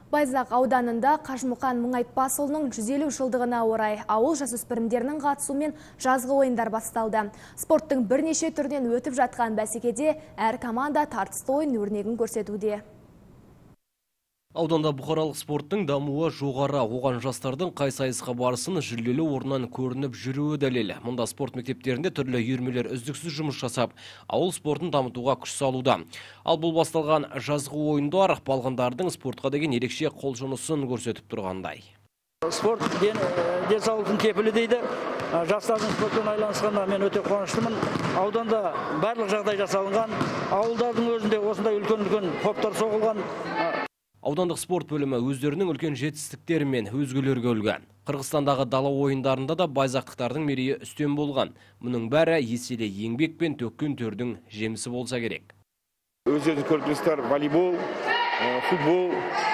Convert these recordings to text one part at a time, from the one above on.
Байзақ ауданында Қажымұқан Мұңайтпасұлының 150 жылдығына орай ауыл жасөспірімдерінің қатысуымен жазғы ойындар басталды. Спорттың бірнеше түрінен өтіп жатқан бәсекеде әр команда тартысты ойын өрнегін көрсетуде. Ауданда бұқаралық спорттың дамуы жоғары, оған жастардың қай сайысқа барысын жүлделі орнынан көрініп жүруі дәлел. Мұнда спорт мектептерінде түрлі үйірмелер үздіксіз жұмыс жасап, ауыл спортын дамытуға күш салуда. Ал бұл басталған жазғы ойындар балғындардың спортқа деген ерекше қол жұмысын көрсетіп тұрғандай. Спорт денсаулықтың кепілі дейді. Жастардың спортпен айланысқанда мен өте қуаныштымын. Ауданда барлық жағдай жасалынған, ауылдардың өзінде осындай үлкен топтар соғылған. Аудандық спорт бөлімі өздерінің үлкен жетістіктерімен өзгелерге үлгі. Қырғызстандағы дала ойындарында да байзақтықтардың мерейі үстем болған. Мұның бәрі еселі еңбек пен төккен тердің жемісі болса керек. Өздеріңіз көріп тұрсыздар, волейбол, футбол,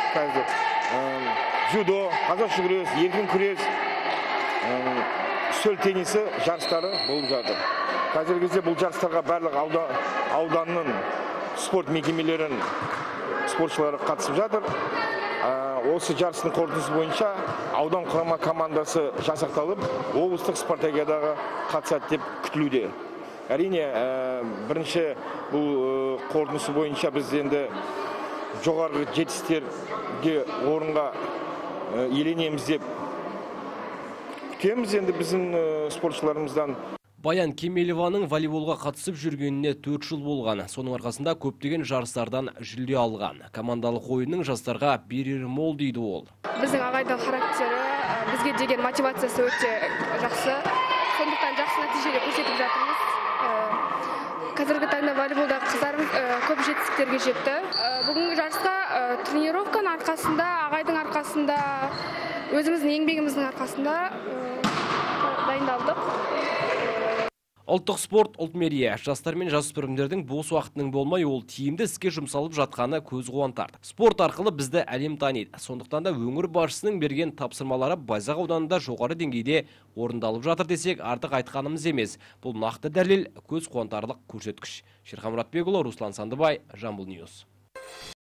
дзюдо, қазақ күрес, еркін күрес, үстел теннисі жарыстары болып жатыр. Қазіргі кезде бұл жарыстарға барлық ауданның спорт мекемелерін спортшылары қатысып жатыр. Осы жарыстың қорытындысы бойынша аудан құрама командасы жасақталып, облыстық спартакиадаға қатысады деп күтілуде. Әрине, бірінші бұл қорытындысы бойынша біз енді жоғарғы жетістіктерге орынға иеленеміз деп күтеміз енді біздің спортшыларымыздан. Баян Кемелеваның волейболға қатысып жүргеніне 4 жыл болған. Соның арқасында көптеген жарыстардан жүлде алған. Командалық ойынның жастарға берері мол дейді ол. Біздің ағайдың характері, бізге деген мотивациясы өте жақсы. Сондықтан жақсы нәтижелер көрсетіп жатырмыз. Қазіргі таңда волейболда қыздарымыз көп жетістіктерге жетті. Бүгінгі жарысқа тренировканың арқасында, ағайдың арқасында, өзіміздің еңбегіміздің арқасында дайындалдық. Ұлттық спорт ұлт мерейі. Жастар мен жасөспірімдердің бос уақытының болмай, ол тиімді іске жұмсалып жатқаны көз қуантады. Спорт арқылы бізді әлем таниды. Сондықтан да өңір басшысының берген тапсырмалары Байзақ ауданында жоғары деңгейде орындалып жатыр десек, артық айтқанымыз емес. Бұл нақты дәлел, көз қуантарлық көрсеткіш. Шерхан Мұратбекұлы, Руслан Сандыбай, Жамбыл Ньюс.